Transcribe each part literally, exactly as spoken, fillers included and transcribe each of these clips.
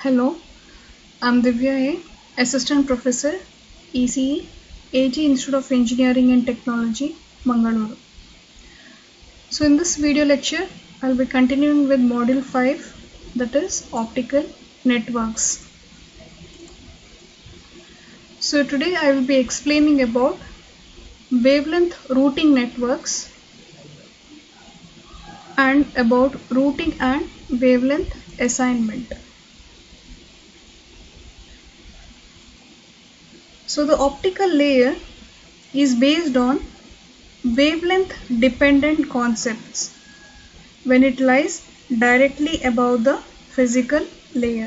Hello, I'm Divya A, Assistant Professor, E C E, A G Institute of Engineering and Technology, Mangalore. So in this video lecture, I'll be continuing with Module five, that is Optical Networks. So today I will be explaining about wavelength routing networks and about routing and wavelength assignment. So the optical layer is based on wavelength dependent concepts when it lies directly above the physical layer.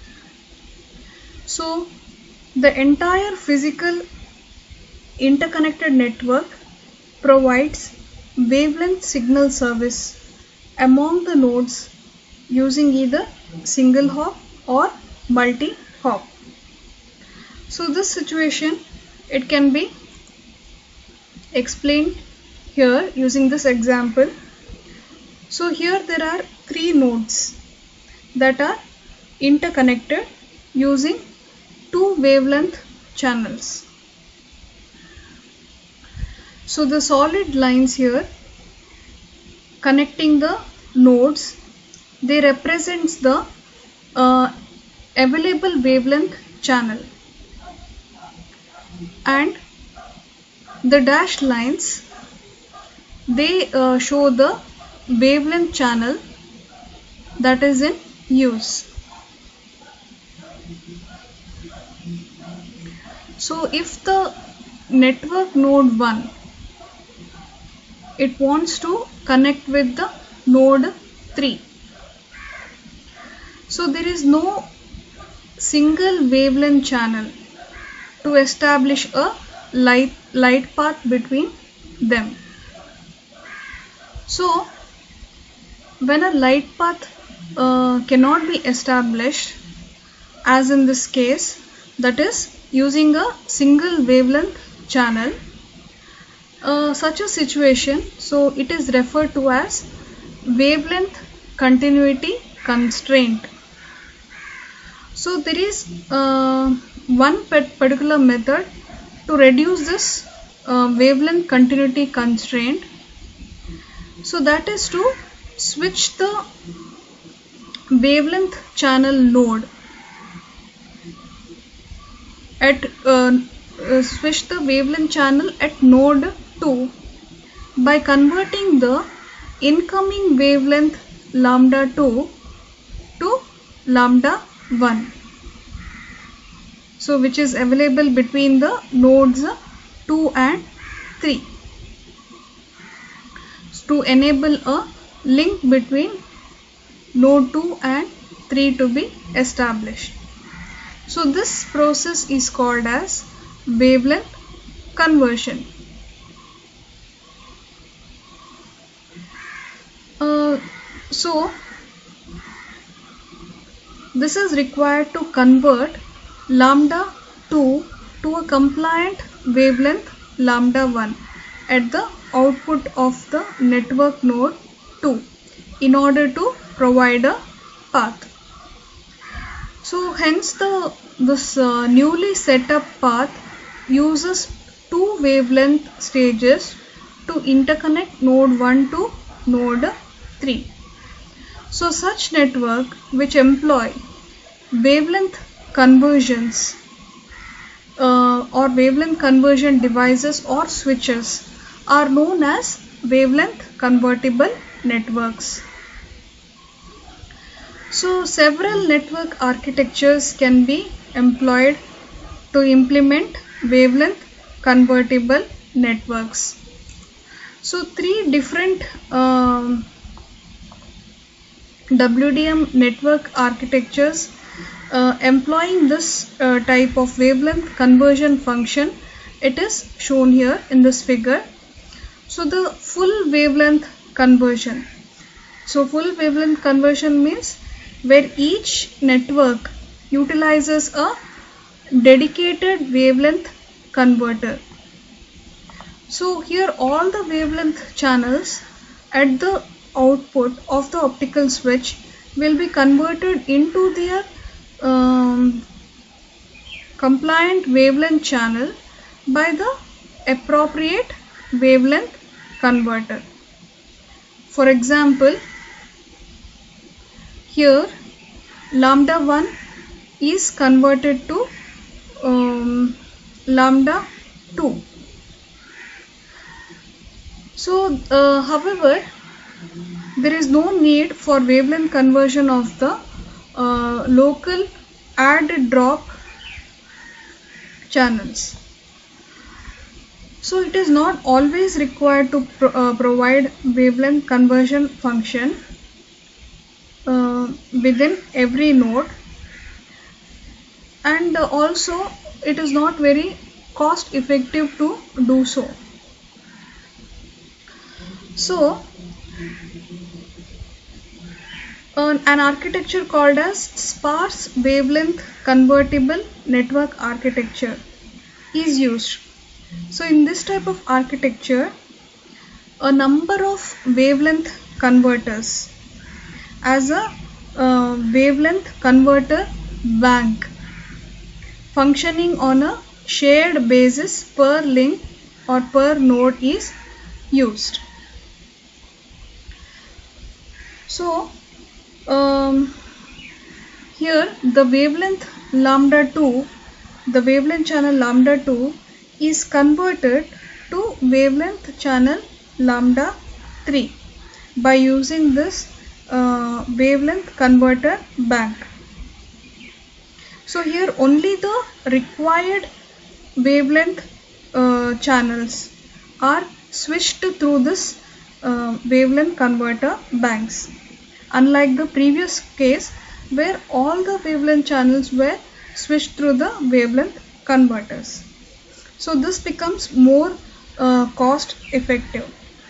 So the entire physical interconnected network provides wavelength signal service among the nodes using either single hop or multi hop. So this situation, it can be explained here using this example. So here there are three nodes that are interconnected using two wavelength channels. So the solid lines here connecting the nodes, they represents the uh, available wavelength channel, and the dashed lines, they uh, show the wavelength channel that is in use. So if the network node one, it wants to connect with the node three, so there is no single wavelength channel to establish a light light path between them. So when a light path uh, cannot be established, as in this case, that is using a single wavelength channel, uh, such a situation, so it is referred to as wavelength continuity constraint. So there is uh, one particular method to reduce this uh, wavelength continuity constraint. So that is to switch the wavelength channel node at uh, uh, switch the wavelength channel at node two by converting the incoming wavelength lambda two to lambda one, so which is available between the nodes two and three, to enable a link between node two and three to be established. So this process is called as wavelength conversion. Uh, so this is required to convert lambda two to a compliant wavelength lambda one at the output of the network node two in order to provide a path. So hence the this uh, newly set up path uses two wavelength stages to interconnect node one to node three. So such network which employ wavelength conversions uh, or wavelength conversion devices or switches are known as wavelength convertible networks. So several network architectures can be employed to implement wavelength convertible networks. So three different um, W D M network architectures uh, employing this uh, type of wavelength conversion function, it is shown here in this figure. So the full wavelength conversion. So full wavelength conversion means where each network utilizes a dedicated wavelength converter. So here all the wavelength channels at the output of the optical switch will be converted into their um, compliant wavelength channel by the appropriate wavelength converter. For example, here lambda one is converted to um, lambda two. So, uh, however, there is no need for wavelength conversion of the uh, local add drop channels. So, it is not always required to pro uh, provide wavelength conversion function uh, within every node, and uh, also it is not very cost effective to do so. So, an, an architecture called as sparse wavelength convertible network architecture is used. So, in this type of architecture, a number of wavelength converters as a uh, wavelength converter bank functioning on a shared basis per link or per node is used. So, um, here the wavelength lambda two, the wavelength channel lambda two is converted to wavelength channel lambda three by using this uh, wavelength converter bank. So, here only the required wavelength uh, channels are switched through this uh, wavelength converter banks, unlike the previous case where all the wavelength channels were switched through the wavelength converters. So, this becomes more uh, cost effective.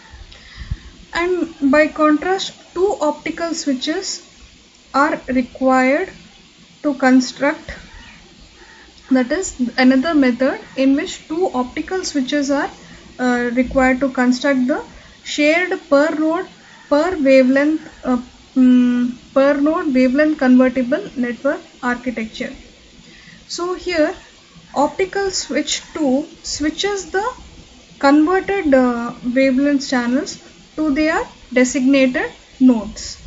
And by contrast, two optical switches are required to construct, that is another method in which two optical switches are uh, required to construct the shared per node per wavelength uh, um, per node wavelength convertible network architecture. So, here optical switch two switches the converted uh, wavelength channels to their designated nodes.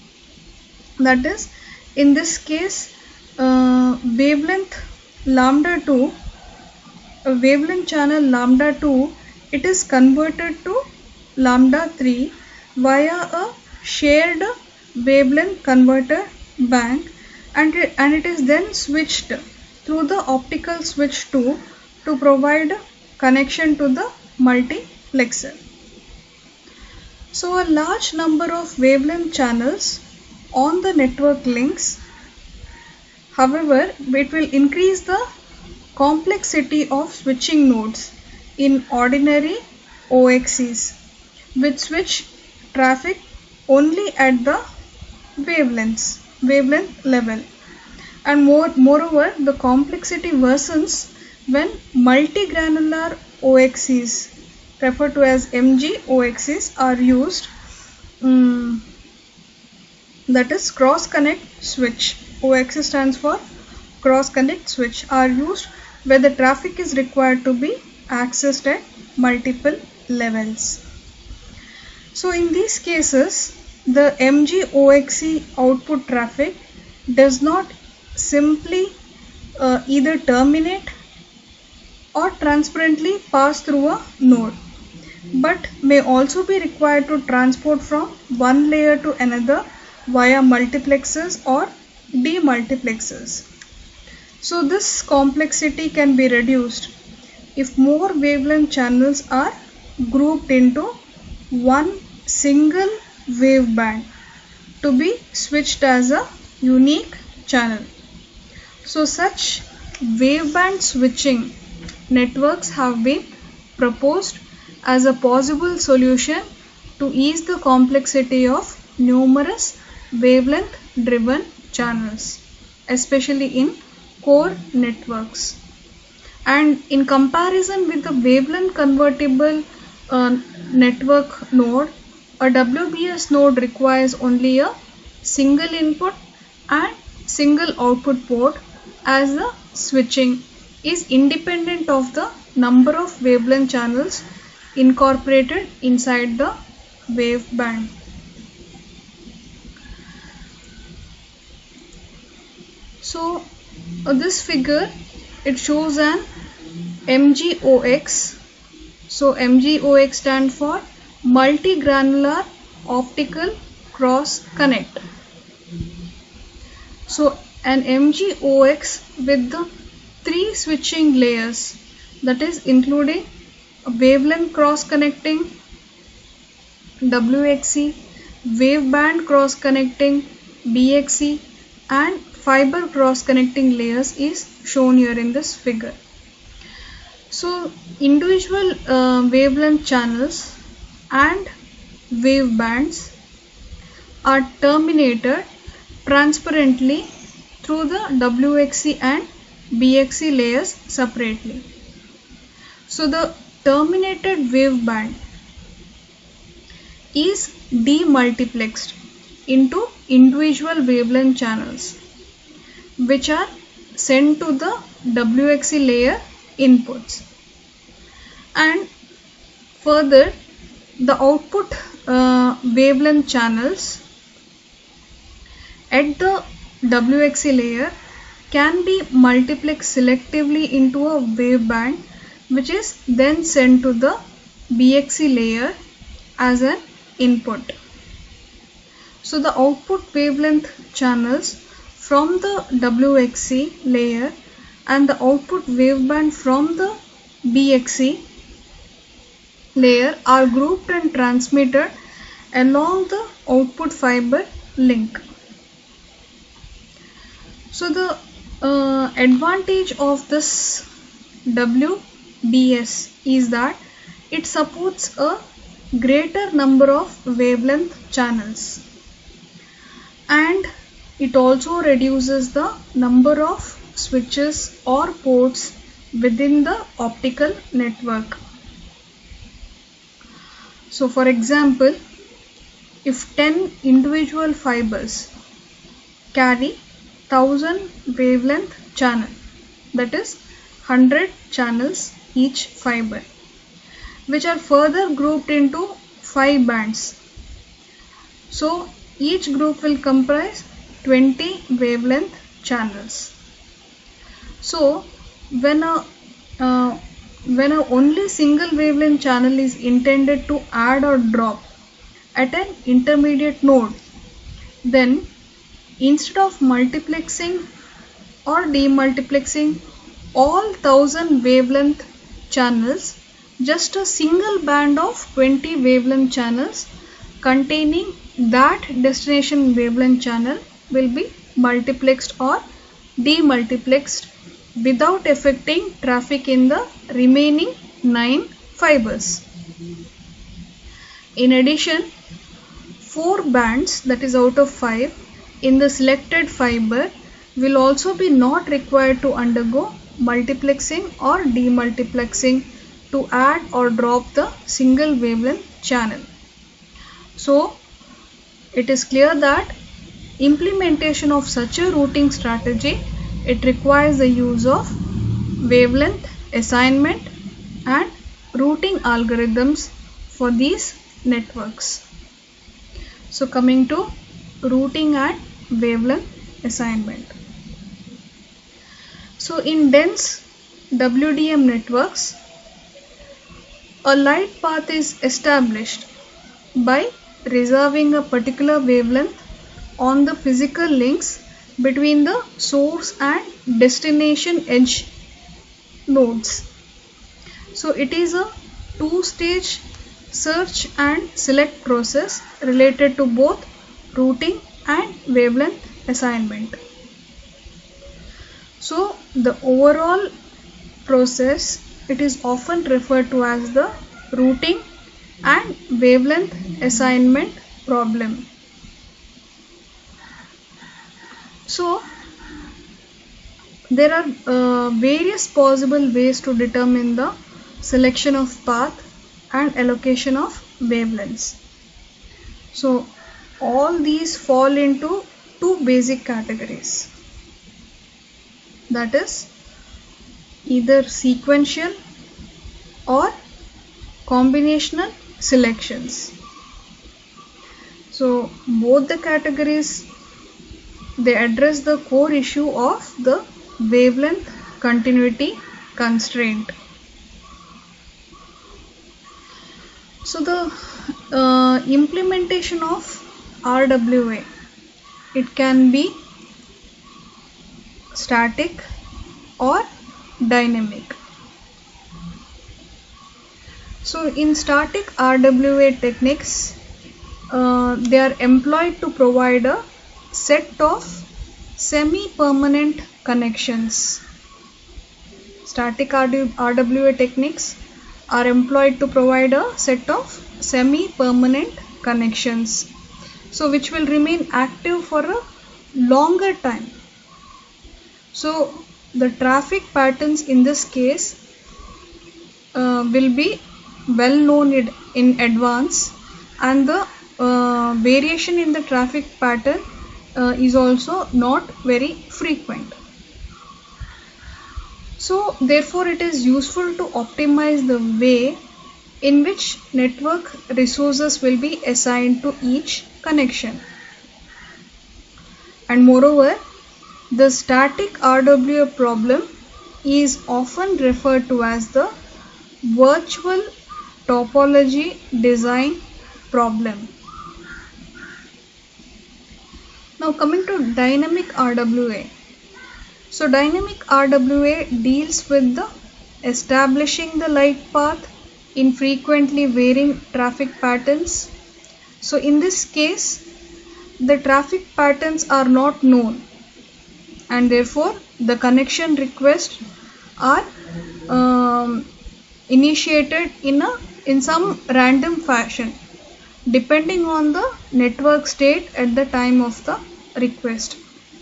That is, in this case, uh, wavelength lambda two, uh, wavelength channel lambda two, it is converted to lambda three via a shared wavelength converter bank, and it, and it is then switched through the optical switch two to provide connection to the multiplexer. So, a large number of wavelength channels on the network links, however, it will increase the complexity of switching nodes in ordinary O X Es, which switch traffic only at the wavelengths, wavelength level. And more, moreover, the complexity worsens when multi-granular O X Es, referred to as M G O X Es, are used, um, that is cross connect switch. O X S stands for cross connect switch, are used where the traffic is required to be accessed at multiple levels. So, in these cases, the M G O X E output traffic does not simply uh, either terminate or transparently pass through a node, but may also be required to transport from one layer to another via multiplexers or demultiplexers. So, this complexity can be reduced if more wavelength channels are grouped into one single wave band to be switched as a unique channel. So, such waveband switching networks have been proposed as a possible solution to ease the complexity of numerous wavelength driven channels, especially in core networks. And in comparison with the wavelength convertible uh, network node, a W B S node requires only a single input and single output port, as the switching is independent of the number of wavelength channels incorporated inside the wave band. So uh, this figure, it shows an M G O X. So M G O X stand for multi-granular optical cross connect. So an M G O X with the three switching layers, that is including a wavelength cross connecting W X C, waveband cross connecting B X C, and fiber cross connecting layers is shown here in this figure. So individual uh, wavelength channels and wave bands are terminated transparently through the W X C and B X C layers separately. So the terminated wave band is demultiplexed into individual wavelength channels, which are sent to the W X C layer inputs. And further, the output uh, wavelength channels at the W X C layer can be multiplexed selectively into a waveband, which is then sent to the B X C layer as an input. So the output wavelength channels from the W X C layer and the output waveband from the B X C layer are grouped and transmitted along the output fiber link. So the uh, advantage of this W B S is that it supports a greater number of wavelength channels, and it also reduces the number of switches or ports within the optical network. So for example, if ten individual fibers carry one thousand wavelength channel, that is one hundred channels each fiber, which are further grouped into five bands. So each group will comprise twenty wavelength channels. So when a uh, when a only single wavelength channel is intended to add or drop at an intermediate node, then instead of multiplexing or demultiplexing all one thousand wavelength channels, just a single band of twenty wavelength channels containing that destination wavelength channel will be multiplexed or demultiplexed without affecting traffic in the remaining nine fibers. In addition, four bands, that is out of five, in the selected fiber will also be not required to undergo multiplexing or demultiplexing to add or drop the single wavelength channel. So it is clear that implementation of such a routing strategy, it requires the use of wavelength assignment and routing algorithms for these networks. So coming to routing and wavelength assignment. So in dense W D M networks, a light path is established by reserving a particular wavelength on the physical links between the source and destination edge nodes. So it is a two-stage search and select process related to both routing and wavelength assignment. So the overall process, it is often referred to as the routing and wavelength assignment problem. So there are uh, various possible ways to determine the selection of path and allocation of wavelengths. So all these fall into two basic categories. that is either sequential or combinational selections. So both the categories, they address the core issue of the wavelength continuity constraint. So the uh, implementation of R W A, it can be static or dynamic. So in static R W A techniques, uh, they are employed to provide a set of semi-permanent connections. Static R W A techniques are employed to provide a set of semi-permanent connections, so which will remain active for a longer time. So the traffic patterns in this case uh, will be well known in advance, and the uh, variation in the traffic pattern uh, is also not very frequent. So therefore it is useful to optimize the way in which network resources will be assigned to each connection. And moreover, the static R W A problem is often referred to as the virtual topology design problem. Now coming to dynamic R W A. So dynamic R W A deals with the establishing the light path in frequently varying traffic patterns. So in this case, the traffic patterns are not known, and therefore the connection requests are um, initiated in a in some random fashion depending on the network state at the time of the request.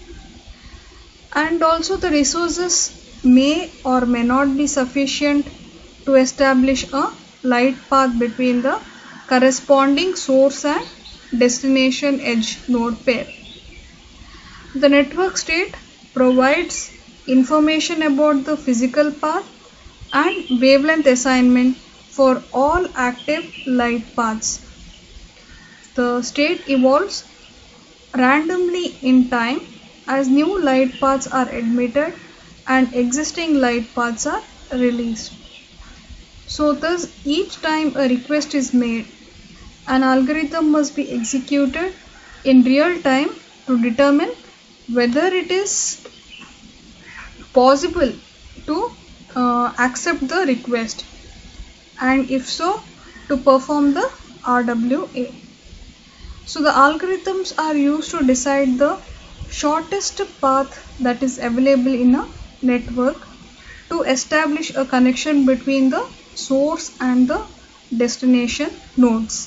And also the resources may or may not be sufficient to establish a light path between the corresponding source and destination edge node pair. The network state provides information about the physical path and wavelength assignment for all active light paths. The state evolves randomly in time as new light paths are admitted and existing light paths are released. So thus each time a request is made, an algorithm must be executed in real time to determine whether it is possible to uh, accept the request, and if so, to perform the R W A. So the algorithms are used to decide the shortest path that is available in a network to establish a connection between the source and the destination nodes.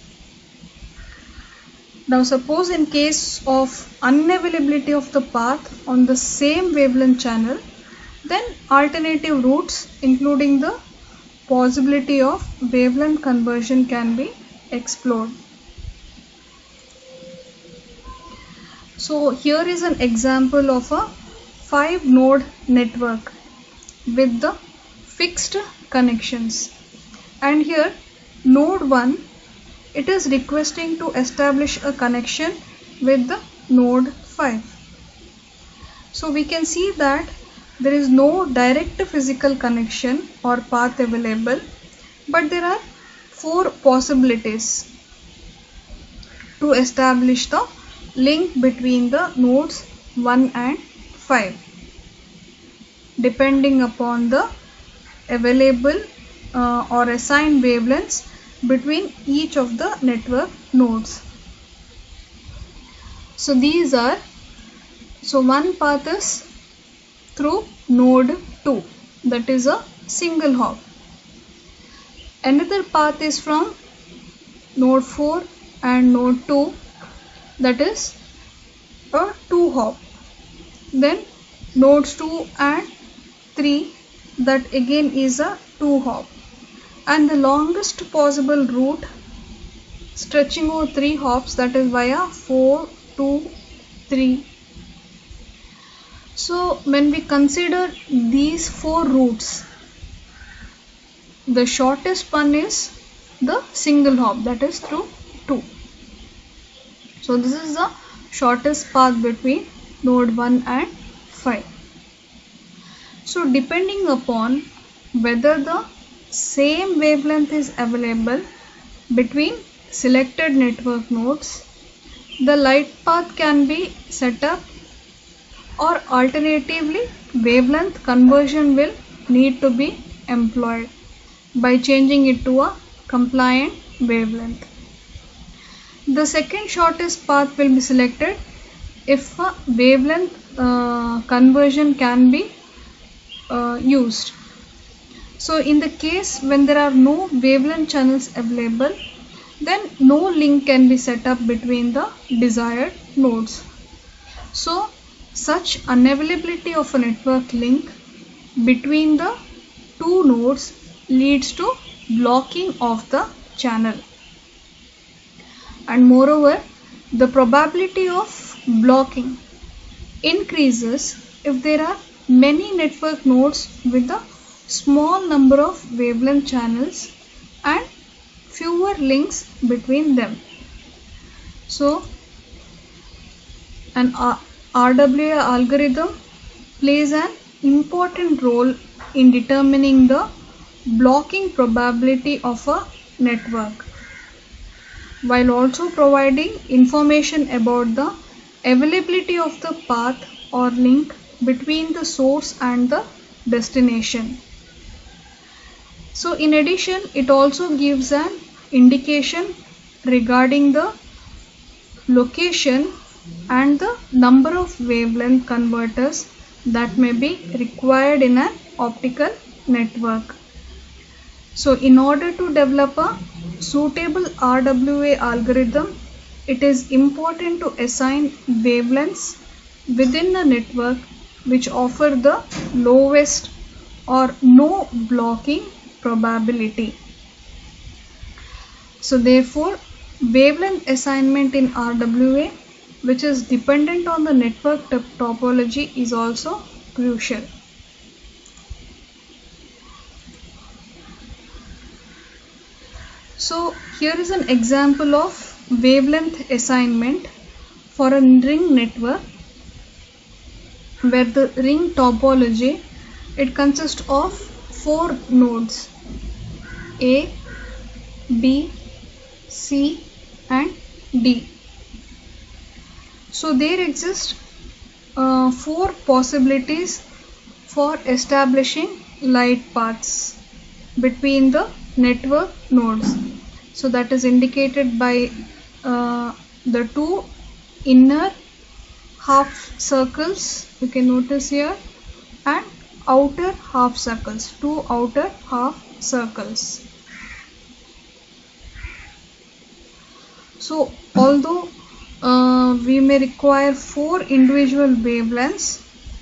Now suppose in case of unavailability of the path on the same wavelength channel, then alternative routes including the possibility of wavelength conversion can be explored. So here is an example of a five node network with the fixed connections, and here node one, it is requesting to establish a connection with the node five. So we can see that there is no direct physical connection or path available, but there are four possibilities to establish the link between the nodes one and five depending upon the available uh, or assigned wavelengths between each of the network nodes. So these are, so one path is through node two, that is a single hop. Another path is from node four and node two, that is a two hop. Then nodes two and three, that again is a two hop. And the longest possible route stretching over three hops, that is via four, two, three. So when we consider these four routes, the shortest one is the single hop, that is through two. So this is the shortest path between node one and five. So depending upon whether the same wavelength is available between selected network nodes, the light path can be set up, or alternatively wavelength conversion will need to be employed by changing it to a compliant wavelength. The second shortest path will be selected if a wavelength uh, conversion can be uh, used. So in the case when there are no wavelength channels available, then no link can be set up between the desired nodes. So such unavailability of a network link between the two nodes leads to blocking of the channel. And moreover, the probability of blocking increases if there are many network nodes with a small number of wavelength channels and fewer links between them. So an R W A algorithm plays an important role in determining the blocking probability of a network, while also providing information about the availability of the path or link between the source and the destination. So in addition, it also gives an indication regarding the location and the number of wavelength converters that may be required in an optical network. So in order to develop a suitable R W A algorithm, it is important to assign wavelengths within the network which offer the lowest or no blocking probability. So therefore, wavelength assignment in R W A, which is dependent on the network topology, is also crucial. So here is an example of wavelength assignment for a ring network, where the ring topology, it consists of four nodes A, B, C and D. So there exist uh, four possibilities for establishing light paths between the network nodes. So that is indicated by uh, the two inner half circles, you can notice here, and outer half circles, two outer half circles. So although uh, we may require four individual wavelengths,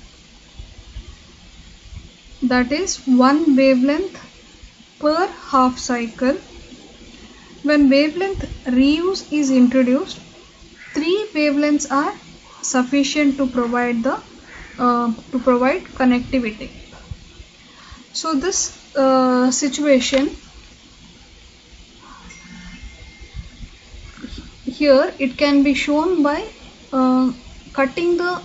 that is one wavelength per half cycle, when wavelength reuse is introduced, three wavelengths are sufficient to provide the uh, to provide connectivity. So this uh, situation here, it can be shown by uh, cutting the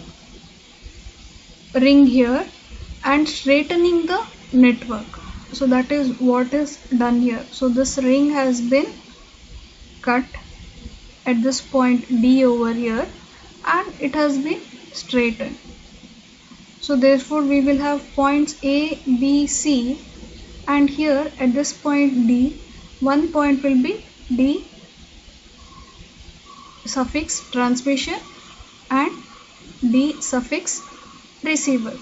ring here and straightening the network. So that is what is done here. So this ring has been cut at this point D over here, and it has been straightened. So therefore we will have points A, B, C, and here at this point D, one point will be D suffix transmission and D suffix receiver.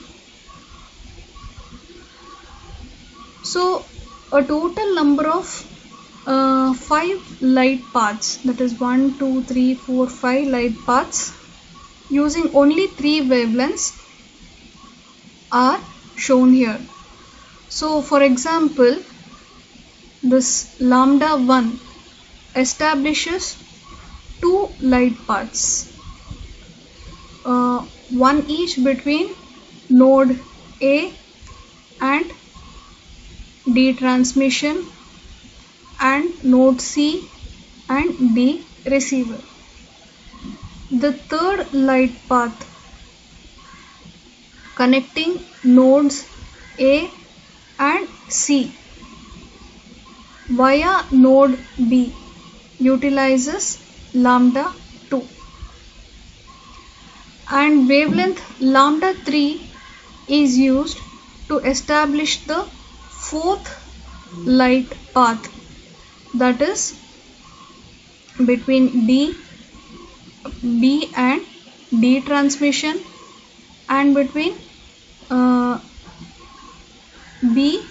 So a total number of uh, five light paths, that is one, two, three, four, five light paths using only three wavelengths are shown here. So for example, this lambda one establishes two light paths, uh, one each between node A and D transmission, and node C and D receiver. The third light path connecting nodes A and C via node B utilizes lambda two, and wavelength lambda three is used to establish the fourth light path, that is between D, B and D transmission, and between uh, B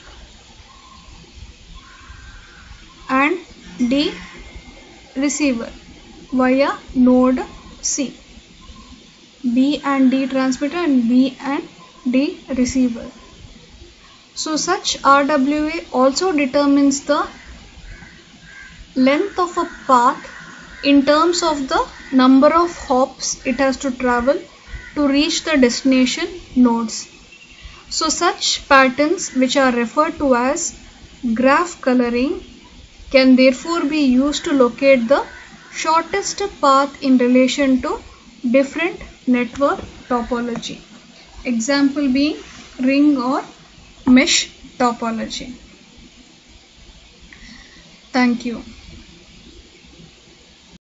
and D receiver via node C. B and D transmitter and B and D receiver. So such R W A also determines the length of a path in terms of the number of hops it has to travel to reach the destination nodes. So such patterns, which are referred to as graph coloring, can therefore be used to locate the shortest path in relation to different network topology. Example being ring or mesh topology. Thank you.